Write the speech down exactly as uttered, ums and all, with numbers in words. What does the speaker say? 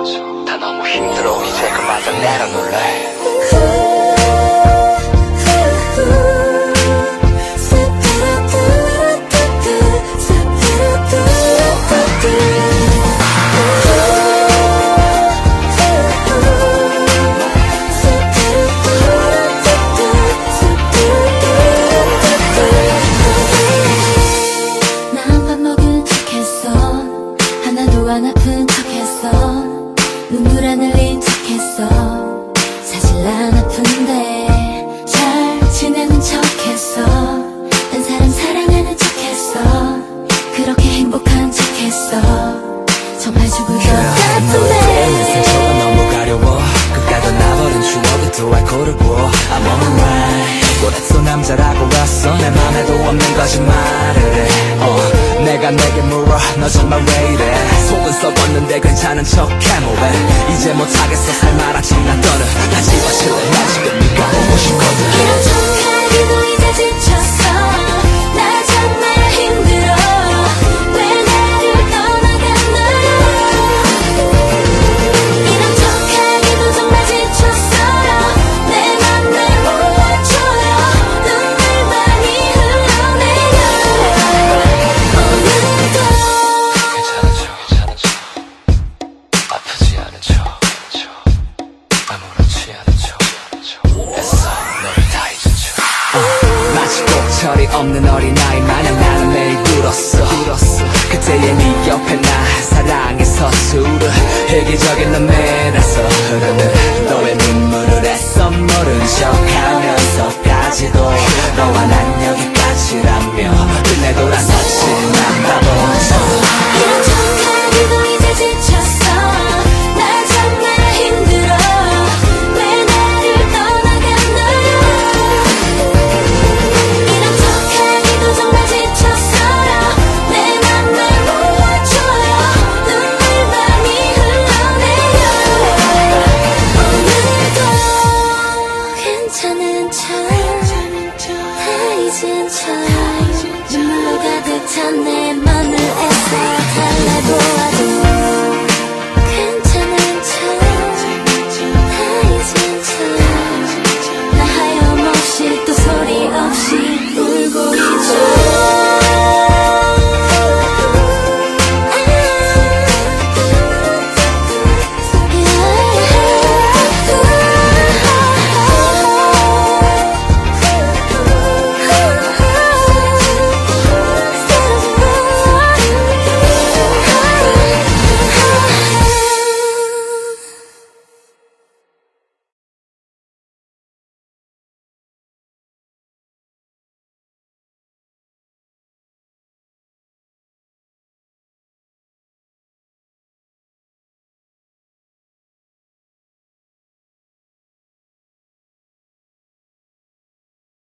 다 너무 힘들어 이제 그만 좀 내려놓을래. 안 아픈 척했어. 눈물 안 흘린 척했어. 사실 난 아픈데 잘 지내는 척했어. 한 사람 사랑하는 척했어. 그렇게 행복한 척했어. 정말 죽을 것 같은데 상처가 너무 가려워. 끝까지 나버린 추억이 또 알코올을 부어. I'm on my mind. 꼬레소 남자라고 왔어. 내 맘에도 없는 거짓말을 해. 어, 내가 내게 물어 너 정말 왜 이래. 속은 썩었는데 괜찮은 척해 뭐해. 이제 못하겠어 살말하지 난 떠는 다 집어칠래. 나 지금 네가 보고 싶거든. 이런 척하기도 이제 지쳤어. 나 정말 힘들어. 왜 나를 떠나갔나. 이런 척하기도 정말 지쳤어요. 내 맘을 몰라줘요. 눈물 많이 흘러내려. 오늘도 괜찮은 척 괜찮은 척 아프지 않은 척 아무렇지 않은 척 애써 너를 다 잊은 척. 어, 마치 꼭철이 없는 어린아이 마냥 나는 매일 울었어. 그때의 네 옆에 나 사랑의 서투르 획기적인 눈매라서 흐르는 너의 눈물을 애써 모른 척하면서까지도 너와 난 여기까지라며 끝내 돌아섰지.